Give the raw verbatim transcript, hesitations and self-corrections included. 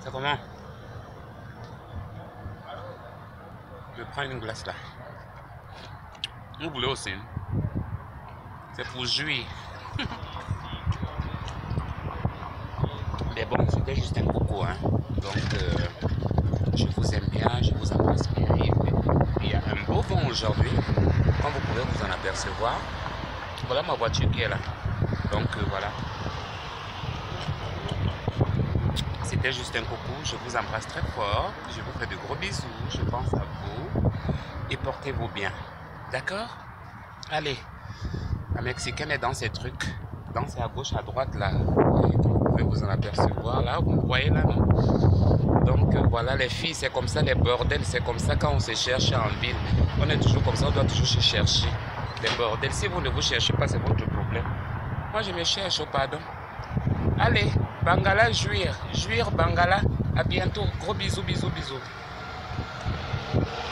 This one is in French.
C'est comment? Je prends une glace là. Vous voulez aussi? C'est pour jouir. Mais bon, c'était juste un coucou, hein. Donc, euh, je vous aime bien, je vous embrasse bien. Il y a un beau vent aujourd'hui, comme vous pouvez vous en apercevoir. Voilà ma voiture qui est là. Donc, euh, voilà. C'était juste un coucou. Je vous embrasse très fort. Je vous fais de gros bisous. Je pense à vous. Et portez-vous bien. D'accord? Allez. La Mexicaine est dans ses trucs. Danse à gauche, à droite là. Et comme vous pouvez vous en apercevoir là. Vous me voyez là, non? Donc euh, voilà les filles, c'est comme ça les bordels. C'est comme ça quand on se cherche en ville. On est toujours comme ça, on doit toujours se chercher. Les bordels. Si vous ne vous cherchez pas, c'est votre problème. Moi je me cherche, oh, pardon. Allez, Bangala, jouir. Jouir, Bangala. À bientôt. Gros bisous, bisous, bisous.